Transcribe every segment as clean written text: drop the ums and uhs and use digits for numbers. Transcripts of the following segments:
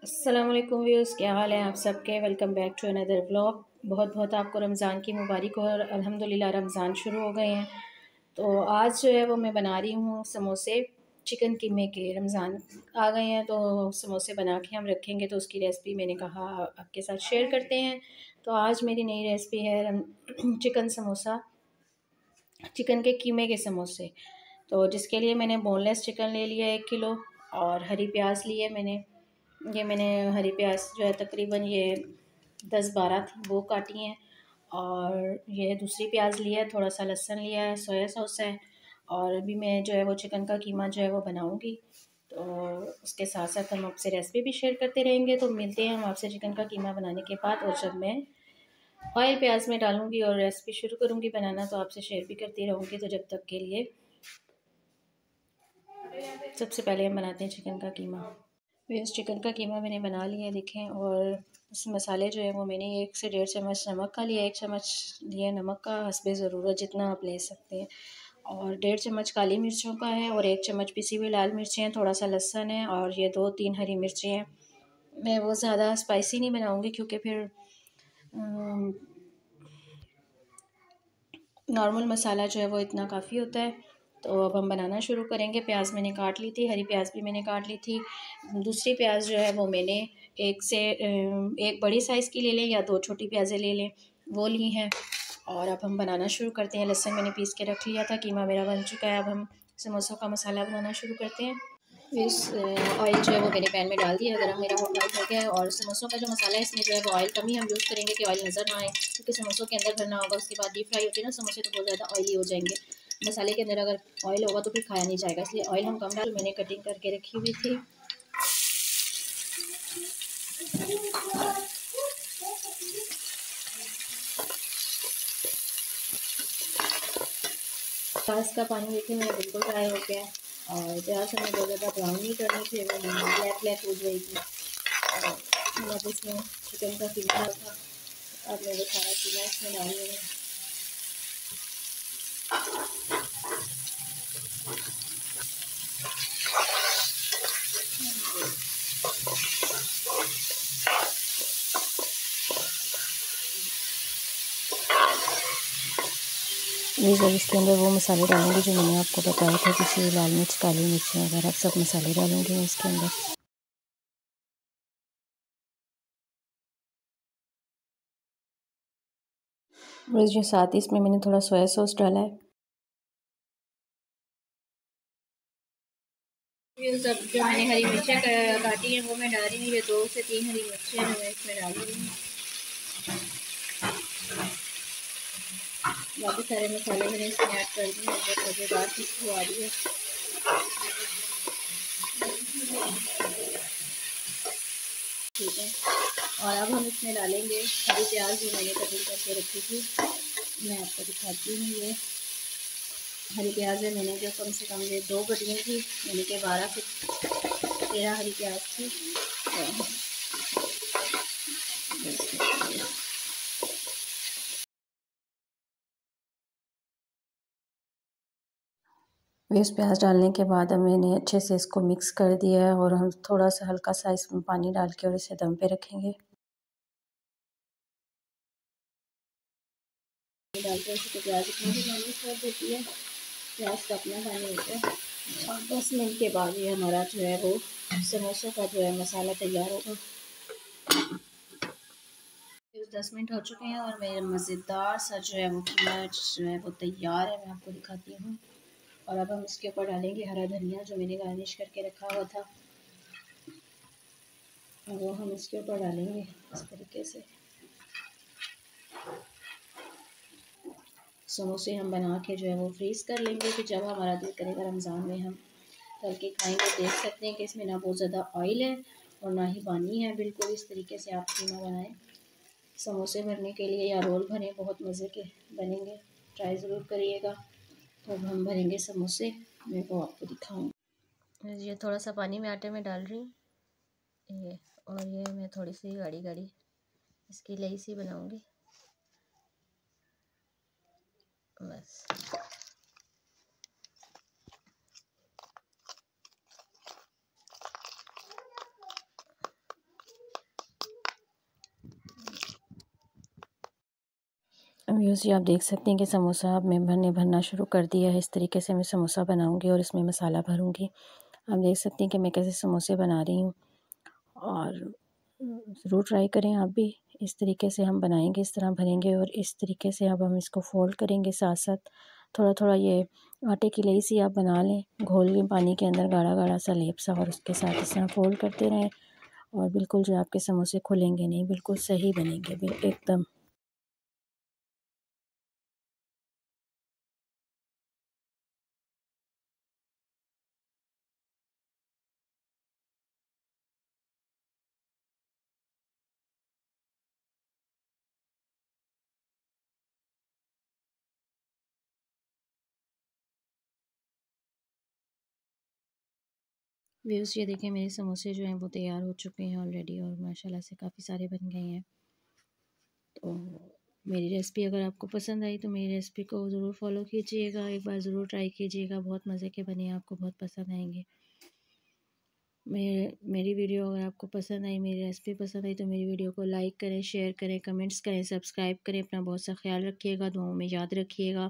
अस्सलाम वालेकुम व्यूअर्स, क्या हाल है आप सबके। Welcome back to another vlog. बहुत बहुत आपको रमज़ान की मुबारक हो और अल्हम्दुलिल्लाह रमज़ान शुरू हो गए हैं। तो आज जो है वो मैं बना रही हूँ समोसे चिकन कीमे के। रमज़ान आ गए हैं तो समोसे बना के हम रखेंगे, तो उसकी रेसिपी मैंने कहा आपके साथ शेयर करते हैं। तो आज मेरी नई रेसिपी है चिकन समोसा, चिकन के कीमे के समोसे। तो जिसके लिए मैंने बोनलेस चिकन ले लिया 1 किलो और हरी प्याज ली है मैंने हरी प्याज जो है तकरीबन ये 10-12 थी, वो काटी हैं। और ये दूसरी प्याज लिया है, थोड़ा सा लहसुन लिया है, सोया सॉस है। और अभी मैं जो है वो चिकन का कीमा जो है वो बनाऊंगी, तो उसके साथ साथ हम आपसे रेसिपी भी शेयर करते रहेंगे। तो मिलते हैं हम आपसे चिकन का कीमा बनाने के बाद, और जब मैं ऑयल प्याज में डालूंगी और रेसिपी शुरू करूंगी बनाना तो आपसे शेयर भी करती रहूँगी। तो जब तक के लिए सबसे पहले हम बनाते हैं चिकन का कीमा। वेस्ट चिकन का कीमा मैंने बना लिया है, देखें। और इस मसाले जो है वो मैंने 1 से 1.5 चम्मच नमक का लिया, 1 चम्मच लिया नमक का, हस्बे ज़रूरत जितना आप ले सकते हैं। और 1.5 चम्मच काली मिर्चों का है, और 1 चम्मच पिसी हुई लाल मिर्चें हैं, थोड़ा सा लहसुन है, और ये 2-3 हरी मिर्चें हैं। मैं वो ज़्यादा स्पाइसी नहीं बनाऊँगी क्योंकि फिर नॉर्मल मसाला जो है वो इतना काफ़ी होता है। तो अब हम बनाना शुरू करेंगे। प्याज मैंने काट ली थी, हरी प्याज भी मैंने काट ली थी। दूसरी प्याज जो है वो मैंने एक बड़ी साइज़ की ले लें या 2 छोटी प्याज़ें ले लें, वो ली हैं। और अब हम बनाना शुरू करते हैं। लहसुन मैंने पीस के रख लिया था, कीमा मेरा बन चुका है। अब हम समोसों का मसाला बनाना शुरू करते हैं। इस ऑयल जो है वो मैंने पैन में डाल दिया, गरम मेरा ऑयल हो गया है। और समोसों का जो मसाला है इसमें जो है वो ऑयल कम ही हम यूज़ करेंगे कि ऑयल नज़र ना आए, क्योंकि समोसों के अंदर भरना होगा। उसके बाद डीप फ्राई होते हैं ना समोसे, तो बहुत ज़्यादा ऑयली हो जाएंगे। मसाले के अंदर अगर ऑयल होगा तो फिर खाया नहीं जाएगा, इसलिए ऑयल हम कम डाल। मैंने कटिंग करके रखी हुई थी। प्याज का पानी देखिए मेरा बिल्कुल ड्राई हो गया है। और प्याज हमें बहुत ज़्यादा ब्राउन नहीं करनी थी, वो ब्लैक ब्लैक हो जाएगी। और अब इसमें चिकन का कीमा था, अब मैं वो सारा कीमा इसमें डाल दूँगी। ये जब इसके अंदर वो मसाले डालूंगी जो मैंने आपको बताया था, जैसे लाल मिर्च, काली मिर्च वगैरह सब मसाले डालूंगी मैं इसके अंदर। और जो साथ ही इसमें मैंने थोड़ा सोया सॉस डाला है। ये सब जो मैंने हरी मिर्चें काटी हैं वो मैं डाल रही हूँ। ये 2 से 3 हरी मिर्चें हैं, मैं इसमें डाल रही हूँ। बाकी सारे मसाले मैंने इसमें ऐड कर दिए हैं। बहुत मज़ेदार खुशबू आ रही है। ठीक है, और अब हम इसमें डालेंगे हरी प्याज जो मैंने कटिंग करके रखी थी। मैं आपको दिखाती हूँ। ये हरी प्याज है, मैंने जो कम से कम ये 2 कटिंग थी, यानी कि 12 से 13 हरी प्याज थी। वेस्ट प्याज डालने के बाद मैंने अच्छे से इसको मिक्स कर दिया है, और हम थोड़ा सा हल्का सा इसमें पानी डाल के और इसे दम पे रखेंगे। डालते हैं तो प्याज इतना भी पानी छोड़ देती है, प्याज का अपना पानी होता है। और 10 मिनट के बाद ये हमारा जो है वो समोसों का जो है मसाला तैयार होगा। 10 मिनट हो चुके हैं और मेरा मज़ेदार सा जो है वो कीमा जो है वो तैयार है। मैं आपको दिखाती हूँ। और अब हम इसके ऊपर डालेंगे हरा धनिया जो मैंने गार्निश करके रखा हुआ था, और वो हम इसके ऊपर डालेंगे इस तरीके से। समोसे हम बना के जो है वो फ्रीज़ कर लेंगे कि जब हमारा दिल करेगा रमज़ान में हम तल के खाएँगे। देख सकते हैं कि इसमें ना बहुत ज़्यादा ऑयल है और ना ही पानी है। बिल्कुल इस तरीके से आप कीमा बनाएं। समोसे भरने के लिए या रोल भरें, बहुत मज़े के बनेंगे। ट्राई ज़रूर करिएगा। तो अब हम भरेंगे समोसे, मैं वो आपको दिखाऊँगी। ये थोड़ा सा पानी में आटे में डाल रही हूँ ये, और ये मैं थोड़ी सी गाढ़ी गाढ़ी इसकी लेई सी बनाऊँगी बस। व्यूअर्स ये आप देख सकते हैं कि समोसा अब मैंने भरना शुरू कर दिया है। इस तरीके से मैं समोसा बनाऊंगी और इसमें मसाला भरूंगी। आप देख सकते हैं कि मैं कैसे समोसे बना रही हूँ और ज़रूर ट्राई करें आप भी। इस तरीके से हम बनाएंगे, इस तरह भरेंगे और इस तरीके से अब हम इसको फ़ोल्ड करेंगे साथ साथ। थोड़ा थोड़ा ये आटे की लेई सी आप बना लें, घोल लें पानी के अंदर गाढ़ा गाढ़ा सा लेप सा, और उसके साथ इस तरह फ़ोल्ड करते रहें और बिल्कुल जो आपके समोसे खुलेंगे नहीं, बिल्कुल सही बनेंगे एकदम। व्यूअर्स ये देखें मेरे समोसे जो हैं वो तैयार हो चुके हैं ऑलरेडी और माशाल्लाह से काफ़ी सारे बन गए हैं। तो मेरी रेसिपी अगर आपको पसंद आई तो मेरी रेसिपी को ज़रूर फॉलो कीजिएगा, एक बार ज़रूर ट्राई कीजिएगा, बहुत मज़े के बने, आपको बहुत पसंद आएंगे। मेरी वीडियो अगर आपको पसंद आई, मेरी रेसिपी पसंद आई तो मेरी वीडियो को लाइक करें, शेयर करें, कमेंट्स करें, सब्सक्राइब करें। अपना बहुत सा ख्याल रखिएगा, दुआओं में याद रखिएगा।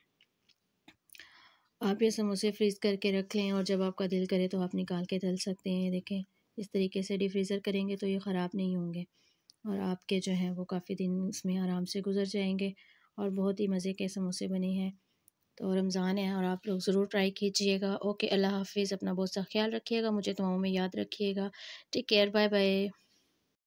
आप ये समोसे फ्रीज़ करके रख लें और जब आपका दिल करे तो आप निकाल के तल सकते हैं। देखें इस तरीके से डीप फ्रीज़र करेंगे तो ये ख़राब नहीं होंगे और आपके जो हैं वो काफ़ी दिन इसमें आराम से गुजर जाएंगे और बहुत ही मज़े के समोसे बने हैं। तो रमज़ान है और आप लोग ज़रूर ट्राई कीजिएगा। ओके, अल्लाह हाफ़िज़। अपना बहुत सा ख्याल रखिएगा, मुझे दुआओं में याद रखिएगा। Take care, bye bye.